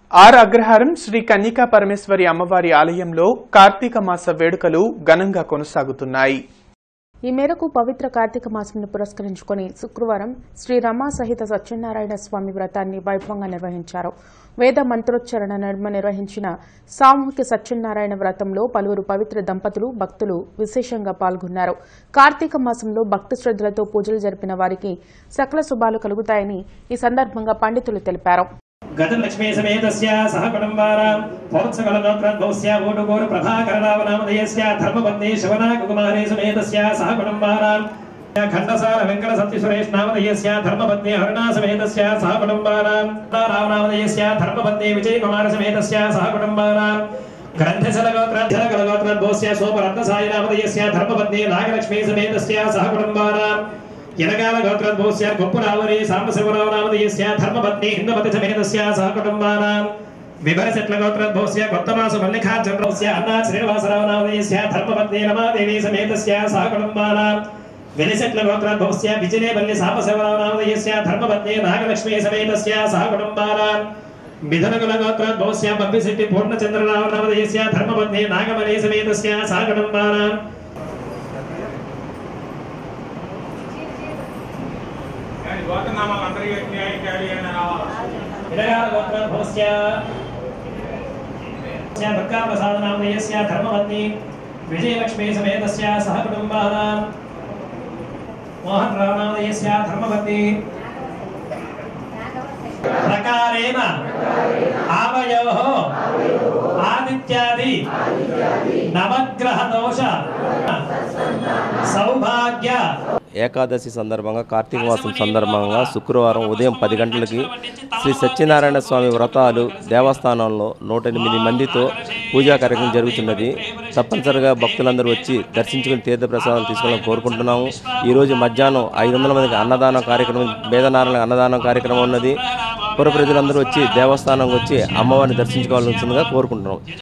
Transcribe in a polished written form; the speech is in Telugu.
ఆర్ అగ్రహారం శ్రీ కన్యకా పరమేశ్వరి అమ్మవారి ఆలయంలో కార్తీక మాస వేడుకలు ఘనంగా కొనసాగుతున్నాయి. ఈ మేరకు పవిత్ర కార్తీక మాసంను పురస్కరించుకుని శుక్రవారం శ్రీ రమా సహిత సత్యనారాయణ స్వామి వ్రతాన్ని వైభవంగా నిర్వహించారు. వేద మంత్రోచ్చరణ నడుమ నిర్వహించిన సామూహిక సత్యనారాయణ వ్రతంలో పలువురు పవిత్ర దంపతులు భక్తులు విశేషంగా పాల్గొన్నారు. కార్తీక మాసంలో భక్తి శ్రద్ధలతో పూజలు జరిపిన వారికి సకల శుభాలు కలుగుతాయని ఈ సందర్భంగా పండితులు తెలిపారు. గజలక్ష్మీ సమేతస్య సహ కుటుంబానాం పౌత్సకలగోత్రోద్భవస్య ఓటుగోరు ప్రభాకరరావనామధేయస్య ధర్మపత్ని శివనాగకుమారీ సమేతస్య సహ కుటుంబానాం ఖండసార వెంకట సత్యసురేష్ నామధేయస్య ధర్మపత్ని అరుణా సమేతస్య సహ కుటుంబానాం రావనామధేయస్య ధర్మపత్ని విజయకుమార సమేతస్య సహ కుటుంబానాం గ్రంథశలగోత్రోద్భవస్య సోమరత్నసాయి నామధేయస్య ధర్మపత్ని నాగలక్ష్మీ సమేతస్య సహ కుటుంబానాం యనగాల గోత్రోద్భవస్య గొప్పరావరి సాంబశివరావు నామధేయస్య ధర్మపత్ని ఇంద్రపతి సమేతస్య సహ కుటుంబానాం విభరశెట్ల గోత్రోద్భవస్య కొత్తమాసు మల్లికార్జునరావుస్య అన్నా శ్రీనివాసరావు నామధేయస్య ధర్మపత్ని రమాదేవి సమేతస్య సహ కుటుంబానాం వెలిశెట్ల గోత్రోద్భవస్య విజయవల్లి సాంబశివరావు నామధేయస్య ధర్మపత్ని నాగలక్ష్మీ సమేతస్య సహ కుటుంబానాం మిథునకుల గోత్రోద్భవస్య బబ్బిశెట్టి పూర్ణచంద్రరావు నామధేయస్య ధర్మపత్ని నాగమణి సమేతస్య సహ కుటుంబానాం ధర్మపత్ని విజయలక్ష్మీ సమేతస్య సహ కుటుంబానాం మోహన్ రావు నామధేయస్య ధర్మపత్ని ప్రకారేణ ఆవయోః ఆదిత్యాది నవగ్రహ దోష సౌభాగ్య ఏకాదశి సందర్భంగా కార్తీక మాసం సందర్భంగా శుక్రవారం ఉదయం 10 గంటలకి శ్రీ సత్యనారాయణ స్వామి వ్రతాలు దేవస్థానంలో 108 మందితో పూజా కార్యక్రమం జరుగుతున్నది. తప్పనిసరిగా భక్తులందరూ వచ్చి దర్శించుకుని తీర్థప్రసాదాలు తీసుకోవాలని కోరుకుంటున్నాము. ఈరోజు మధ్యాహ్నం 500 మందికి అన్నదానం కార్యక్రమం వేదనారాయణ అన్నదానం కార్యక్రమం ఉన్నది. పుర ప్రజలందరూ వచ్చి దేవస్థానం వచ్చి అమ్మవారిని దర్శించుకోవాల్సిందిగా కోరుకుంటున్నాం.